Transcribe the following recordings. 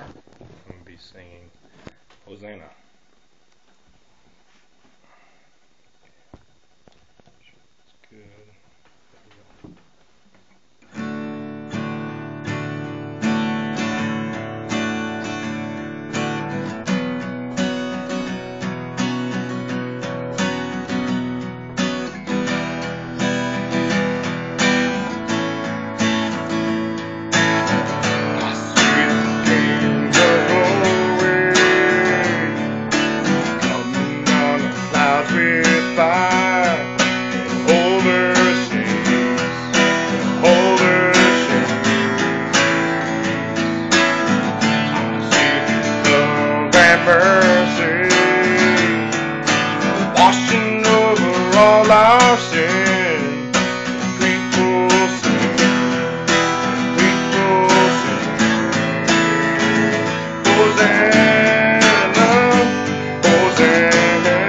I'm going to be singing Hosanna. It's good. Mercy washing over all our sin. People sing, Hosanna, Hosanna,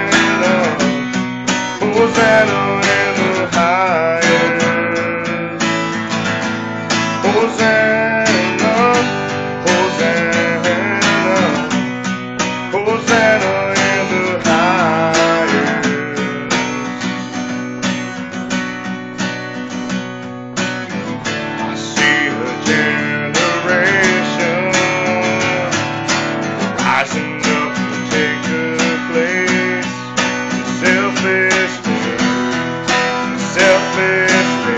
Hosanna in the highest. Hosanna, Hosanna, Hosanna in the highest. I see a generation rising up to take the place. Selflessly, selflessly.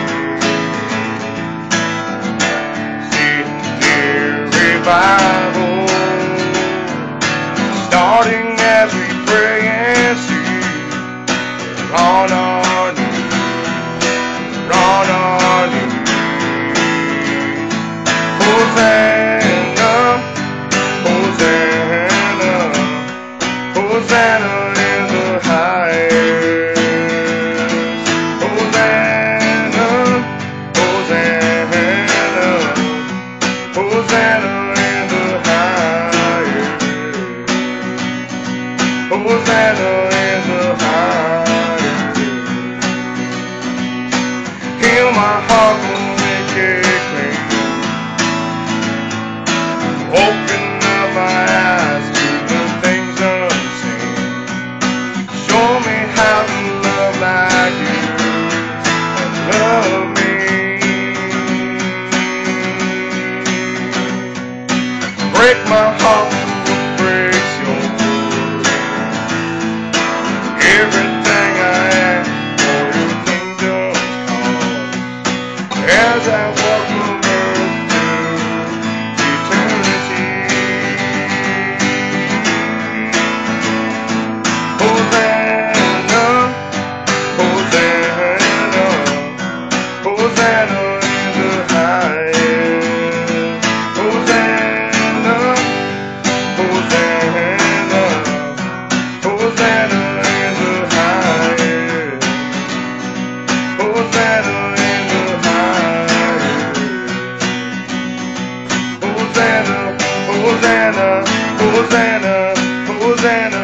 See near revival starting as we pray and see. We're on our knees, we're on our knees. Hosanna, Hosanna, Hosanna in the highest. Hosanna, Hosanna, Hosanna in the highest. Hosanna in the highest. Heal my heart and make it clean. Open up my eyes to the things unseen. Show me how to love like you and love me. Break my heart to what breaks your word. Everything I am for your kingdom's cause. As I walk the road to eternity. Hosanna, Hosanna, Hosanna in the highest. Hosanna, Hosanna, Hosanna in the highest. Hosanna in the highest. Hosanna, Hosanna, Hosanna, Hosanna.